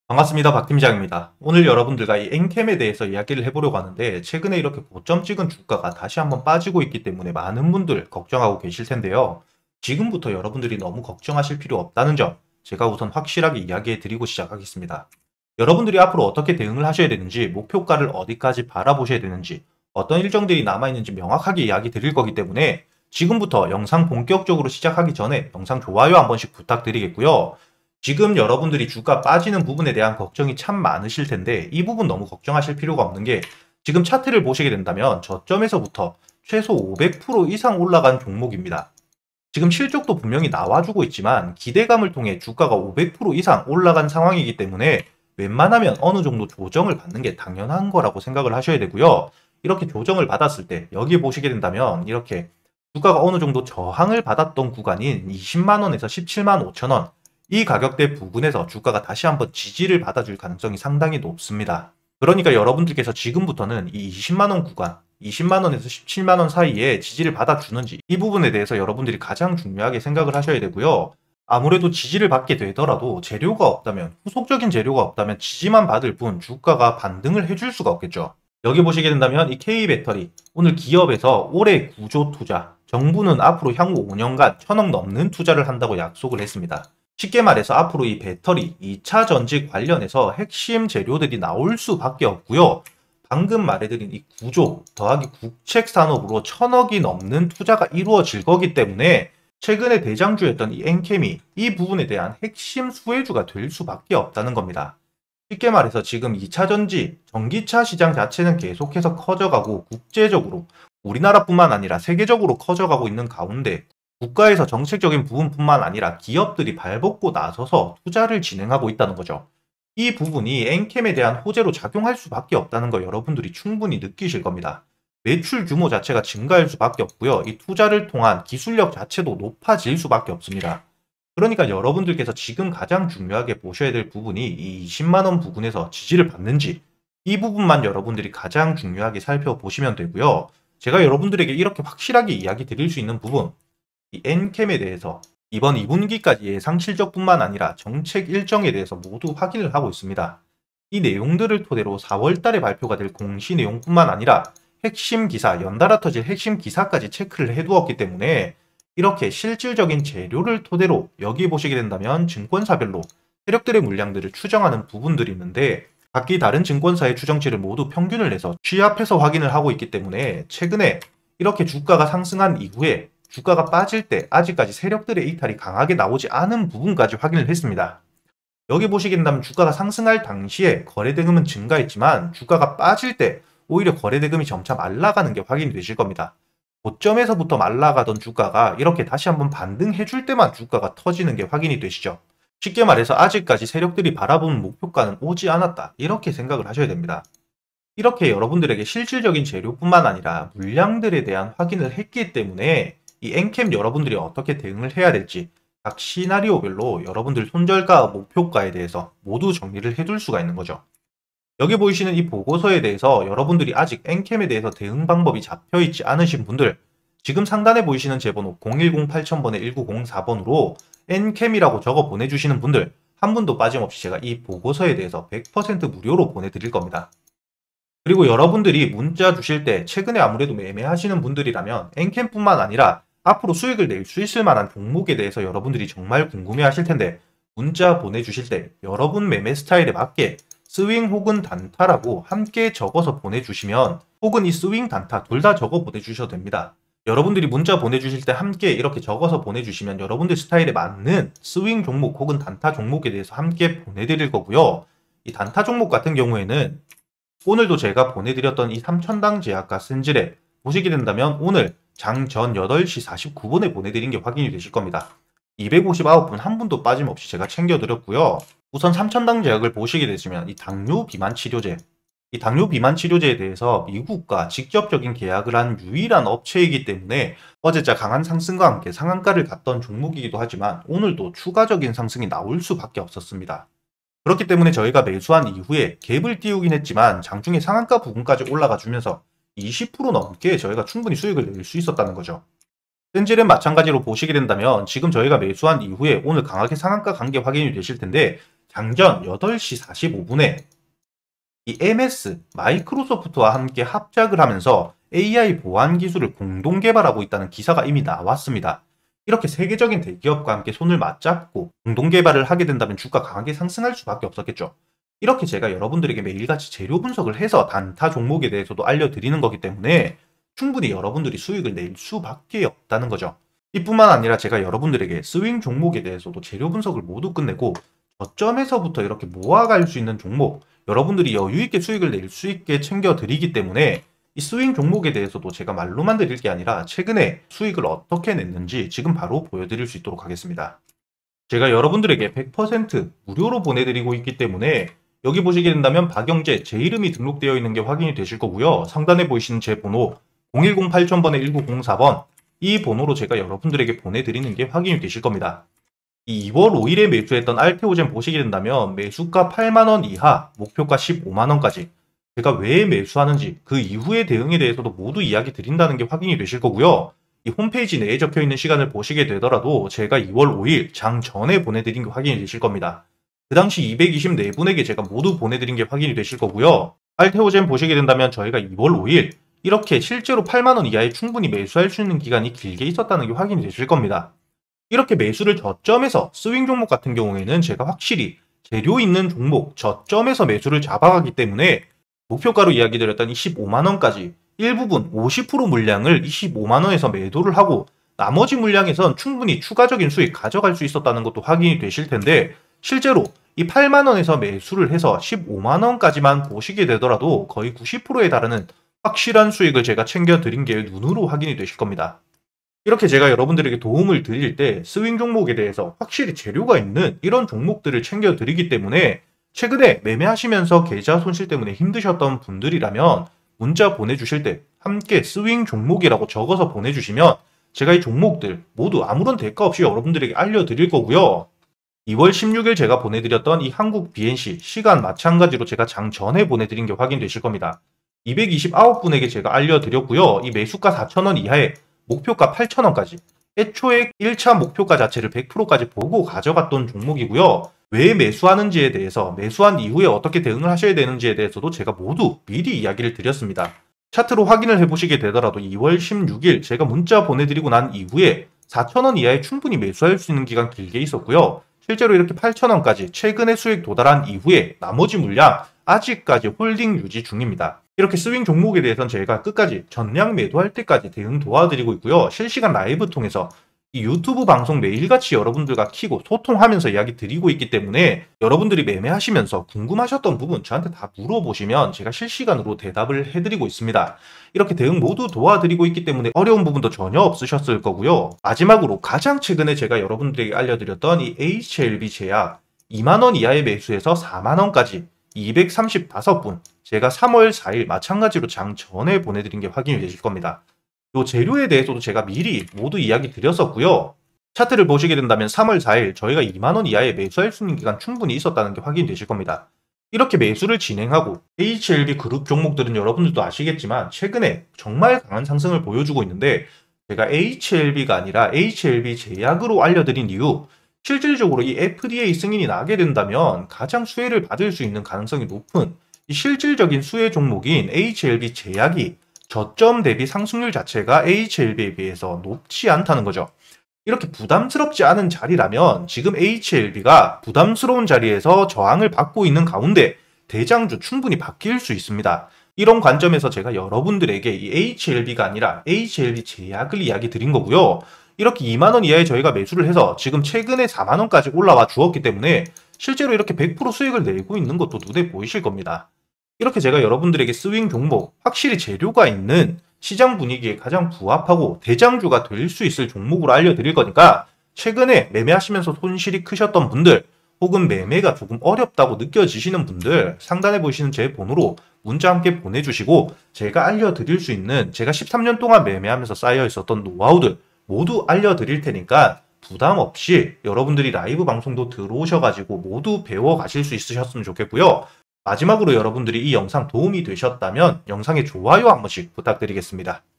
반갑습니다. 박 팀장입니다. 오늘 여러분들과 이 엔캠에 대해서 이야기를 해보려고 하는데 최근에 이렇게 고점 찍은 주가가 다시 한번 빠지고 있기 때문에 많은 분들 걱정하고 계실 텐데요. 지금부터 여러분들이 너무 걱정하실 필요 없다는 점 제가 우선 확실하게 이야기해 드리고 시작하겠습니다. 여러분들이 앞으로 어떻게 대응을 하셔야 되는지, 목표가를 어디까지 바라보셔야 되는지, 어떤 일정들이 남아있는지 명확하게 이야기 드릴 거기 때문에 지금부터 영상 본격적으로 시작하기 전에 영상 좋아요 한 번씩 부탁드리겠고요. 지금 여러분들이 주가 빠지는 부분에 대한 걱정이 참 많으실 텐데 이 부분 너무 걱정하실 필요가 없는 게, 지금 차트를 보시게 된다면 저점에서부터 최소 500% 이상 올라간 종목입니다. 지금 실적도 분명히 나와주고 있지만 기대감을 통해 주가가 500% 이상 올라간 상황이기 때문에 웬만하면 어느 정도 조정을 받는 게 당연한 거라고 생각을 하셔야 되고요. 이렇게 조정을 받았을 때 여기 보시게 된다면 이렇게 주가가 어느 정도 저항을 받았던 구간인 20만원에서 17만 5천원, 이 가격대 부근에서 주가가 다시 한번 지지를 받아줄 가능성이 상당히 높습니다. 그러니까 여러분들께서 지금부터는 이 20만원 구간, 20만원에서 17만원 사이에 지지를 받아주는지, 이 부분에 대해서 여러분들이 가장 중요하게 생각을 하셔야 되고요. 아무래도 지지를 받게 되더라도 재료가 없다면, 후속적인 재료가 없다면 지지만 받을 뿐 주가가 반등을 해줄 수가 없겠죠. 여기 보시게 된다면 이 K배터리, 오늘 기업에서 올해 구조 투자, 정부는 앞으로 향후 5년간 1000억 넘는 투자를 한다고 약속을 했습니다. 쉽게 말해서 앞으로 이 배터리, 2차 전지 관련해서 핵심 재료들이 나올 수밖에 없고요. 방금 말해드린 이 구조 더하기 국책 산업으로 1000억이 넘는 투자가 이루어질 거기 때문에 최근에 대장주였던 이 엔캠이 이 부분에 대한 핵심 수혜주가 될 수밖에 없다는 겁니다. 쉽게 말해서 지금 2차 전지, 전기차 시장 자체는 계속해서 커져가고 국제적으로 우리나라뿐만 아니라 세계적으로 커져가고 있는 가운데 국가에서 정책적인 부분뿐만 아니라 기업들이 발벗고 나서서 투자를 진행하고 있다는 거죠. 이 부분이 엔캠에 대한 호재로 작용할 수밖에 없다는 거 여러분들이 충분히 느끼실 겁니다. 매출 규모 자체가 증가할 수밖에 없고요. 이 투자를 통한 기술력 자체도 높아질 수밖에 없습니다. 그러니까 여러분들께서 지금 가장 중요하게 보셔야 될 부분이 이 20만원 부근에서 지지를 받는지, 이 부분만 여러분들이 가장 중요하게 살펴보시면 되고요. 제가 여러분들에게 이렇게 확실하게 이야기 드릴 수 있는 부분, 이 엔캠에 대해서 이번 2분기까지 예상 실적뿐만 아니라 정책 일정에 대해서 모두 확인을 하고 있습니다. 이 내용들을 토대로 4월 달에 발표가 될 공시 내용뿐만 아니라 핵심 기사, 연달아 터질 핵심 기사까지 체크를 해두었기 때문에 이렇게 실질적인 재료를 토대로 여기 보시게 된다면 증권사별로 세력들의 물량들을 추정하는 부분들이 있는데, 각기 다른 증권사의 추정치를 모두 평균을 내서 취합해서 확인을 하고 있기 때문에 최근에 이렇게 주가가 상승한 이후에 주가가 빠질 때 아직까지 세력들의 이탈이 강하게 나오지 않은 부분까지 확인을 했습니다. 여기 보시게 된다면 주가가 상승할 당시에 거래대금은 증가했지만 주가가 빠질 때 오히려 거래대금이 점차 말라가는 게 확인이 되실 겁니다. 고점에서부터 말라가던 주가가 이렇게 다시 한번 반등해줄 때만 주가가 터지는 게 확인이 되시죠. 쉽게 말해서 아직까지 세력들이 바라보는 목표가는 오지 않았다, 이렇게 생각을 하셔야 됩니다. 이렇게 여러분들에게 실질적인 재료뿐만 아니라 물량들에 대한 확인을 했기 때문에 이 엔캠 여러분들이 어떻게 대응을 해야 될지 각 시나리오별로 여러분들 손절가, 목표가에 대해서 모두 정리를 해둘 수가 있는 거죠. 여기 보이시는 이 보고서에 대해서 여러분들이 아직 엔캠에 대해서 대응 방법이 잡혀있지 않으신 분들, 지금 상단에 보이시는 제 번호 0108,000번에 1904번으로 엔캠이라고 적어 보내주시는 분들 한 분도 빠짐없이 제가 이 보고서에 대해서 100% 무료로 보내드릴 겁니다. 그리고 여러분들이 문자 주실 때 최근에 아무래도 매매하시는 분들이라면 엔캠뿐만 아니라 앞으로 수익을 낼 수 있을 만한 종목에 대해서 여러분들이 정말 궁금해 하실 텐데, 문자 보내주실 때 여러분 매매 스타일에 맞게 스윙 혹은 단타라고 함께 적어서 보내주시면, 혹은 이 스윙 단타 둘 다 적어 보내주셔도 됩니다. 여러분들이 문자 보내주실 때 함께 이렇게 적어서 보내주시면 여러분들 스타일에 맞는 스윙 종목 혹은 단타 종목에 대해서 함께 보내드릴 거고요. 이 단타 종목 같은 경우에는 오늘도 제가 보내드렸던 이 3000당 제약과 센즈랩 보시게 된다면 오늘 장전 8시 49분에 보내드린 게 확인이 되실 겁니다. 259분 한 분도 빠짐없이 제가 챙겨드렸고요. 우선 3000당 제약을 보시게 되시면 이 당뇨 비만 치료제, 이 당뇨 비만 치료제에 대해서 미국과 직접적인 계약을 한 유일한 업체이기 때문에 어제자 강한 상승과 함께 상한가를 갔던 종목이기도 하지만 오늘도 추가적인 상승이 나올 수밖에 없었습니다. 그렇기 때문에 저희가 매수한 이후에 갭을 띄우긴 했지만 장중에 상한가 부분까지 올라가 주면서 20% 넘게 저희가 충분히 수익을 낼 수 있었다는 거죠. 센질은 마찬가지로 보시게 된다면 지금 저희가 매수한 이후에 오늘 강하게 상한가 간 게 확인이 되실 텐데, 장전 8시 45분에 이 MS, 마이크로소프트와 함께 합작을 하면서 AI 보안 기술을 공동 개발하고 있다는 기사가 이미 나왔습니다. 이렇게 세계적인 대기업과 함께 손을 맞잡고 공동 개발을 하게 된다면 주가 강하게 상승할 수밖에 없었겠죠. 이렇게 제가 여러분들에게 매일같이 재료 분석을 해서 단타 종목에 대해서도 알려드리는 거기 때문에 충분히 여러분들이 수익을 낼 수밖에 없다는 거죠. 이뿐만 아니라 제가 여러분들에게 스윙 종목에 대해서도 재료 분석을 모두 끝내고 저점에서부터 이렇게 모아갈 수 있는 종목, 여러분들이 여유있게 수익을 낼 수 있게 챙겨드리기 때문에 이 스윙 종목에 대해서도 제가 말로만 드릴 게 아니라 최근에 수익을 어떻게 냈는지 지금 바로 보여드릴 수 있도록 하겠습니다. 제가 여러분들에게 100% 무료로 보내드리고 있기 때문에 여기 보시게 된다면 박영재 제 이름이 등록되어 있는 게 확인이 되실 거고요. 상단에 보이시는 제 번호 010-8000번에 1904번 이 번호로 제가 여러분들에게 보내드리는 게 확인이 되실 겁니다. 이 2월 5일에 매수했던 알테오젠 보시게 된다면 매수가 8만원 이하, 목표가 15만원까지 제가 왜 매수하는지 그 이후의 대응에 대해서도 모두 이야기 드린다는 게 확인이 되실 거고요. 이 홈페이지 내에 적혀있는 시간을 보시게 되더라도 제가 2월 5일 장 전에 보내드린 게 확인이 되실 겁니다. 그 당시 224분에게 제가 모두 보내드린 게 확인이 되실 거고요. 알테오젠 보시게 된다면 저희가 2월 5일 이렇게 실제로 8만원 이하에 충분히 매수할 수 있는 기간이 길게 있었다는 게 확인이 되실 겁니다. 이렇게 매수를 저점에서 스윙 종목 같은 경우에는 제가 확실히 재료 있는 종목 저점에서 매수를 잡아가기 때문에 목표가로 이야기 드렸던 25만원까지 일부분 50% 물량을 25만원에서 매도를 하고 나머지 물량에선 충분히 추가적인 수익 가져갈 수 있었다는 것도 확인이 되실 텐데 실제로 이 8만원에서 매수를 해서 15만원까지만 보시게 되더라도 거의 90%에 달하는 확실한 수익을 제가 챙겨드린 게 눈으로 확인이 되실 겁니다. 이렇게 제가 여러분들에게 도움을 드릴 때 스윙 종목에 대해서 확실히 재료가 있는 이런 종목들을 챙겨드리기 때문에 최근에 매매하시면서 계좌 손실 때문에 힘드셨던 분들이라면 문자 보내주실 때 함께 스윙 종목이라고 적어서 보내주시면 제가 이 종목들 모두 아무런 대가 없이 여러분들에게 알려드릴 거고요. 2월 16일 제가 보내드렸던 이 한국 BNC 시간 마찬가지로 제가 장 전에 보내드린 게 확인되실 겁니다. 229분에게 제가 알려드렸고요. 이 매수가 4,000원 이하에 목표가 8,000원까지 애초에 1차 목표가 자체를 100%까지 보고 가져갔던 종목이고요. 왜 매수하는지에 대해서 매수한 이후에 어떻게 대응을 하셔야 되는지에 대해서도 제가 모두 미리 이야기를 드렸습니다. 차트로 확인을 해보시게 되더라도 2월 16일 제가 문자 보내드리고 난 이후에 4,000원 이하에 충분히 매수할 수 있는 기간 길게 있었고요. 실제로 이렇게 8,000원까지 최근에 수익 도달한 이후에 나머지 물량 아직까지 홀딩 유지 중입니다. 이렇게 스윙 종목에 대해서는 저희가 끝까지 전량 매도할 때까지 대응 도와드리고 있고요. 실시간 라이브 통해서 이 유튜브 방송 매일같이 여러분들과 키고 소통하면서 이야기 드리고 있기 때문에 여러분들이 매매하시면서 궁금하셨던 부분 저한테 다 물어보시면 제가 실시간으로 대답을 해드리고 있습니다. 이렇게 대응 모두 도와드리고 있기 때문에 어려운 부분도 전혀 없으셨을 거고요. 마지막으로 가장 최근에 제가 여러분들에게 알려드렸던 이 HLB 제약 2만원 이하의 매수에서 4만원까지 235분 제가 3월 4일 마찬가지로 장 전에 보내드린 게 확인이 되실 겁니다. 이 재료에 대해서도 제가 미리 모두 이야기 드렸었고요. 차트를 보시게 된다면 3월 4일 저희가 2만원 이하에 매수할 수 있는 기간 충분히 있었다는 게 확인이 되실 겁니다. 이렇게 매수를 진행하고 HLB 그룹 종목들은 여러분들도 아시겠지만 최근에 정말 강한 상승을 보여주고 있는데 제가 HLB가 아니라 HLB 제약으로 알려드린 이유 실질적으로 이 FDA 승인이 나게 된다면 가장 수혜를 받을 수 있는 가능성이 높은 이 실질적인 수혜 종목인 HLB 제약이 저점 대비 상승률 자체가 HLB에 비해서 높지 않다는 거죠. 이렇게 부담스럽지 않은 자리라면 지금 HLB가 부담스러운 자리에서 저항을 받고 있는 가운데 대장주 충분히 바뀔 수 있습니다. 이런 관점에서 제가 여러분들에게 이 HLB가 아니라 HLB 제약을 이야기 드린 거고요. 이렇게 2만원 이하에 저희가 매수를 해서 지금 최근에 4만원까지 올라와 주었기 때문에 실제로 이렇게 100% 수익을 내고 있는 것도 눈에 보이실 겁니다. 이렇게 제가 여러분들에게 스윙 종목, 확실히 재료가 있는 시장 분위기에 가장 부합하고 대장주가 될 수 있을 종목으로 알려드릴 거니까 최근에 매매하시면서 손실이 크셨던 분들 혹은 매매가 조금 어렵다고 느껴지시는 분들 상단에 보시는 제 번호로 문자 함께 보내주시고 제가 알려드릴 수 있는 제가 13년 동안 매매하면서 쌓여 있었던 노하우들 모두 알려드릴 테니까 부담 없이 여러분들이 라이브 방송도 들어오셔가지고 모두 배워가실 수 있으셨으면 좋겠고요. 마지막으로 여러분들이 이 영상 도움이 되셨다면 영상에 좋아요 한 번씩 부탁드리겠습니다.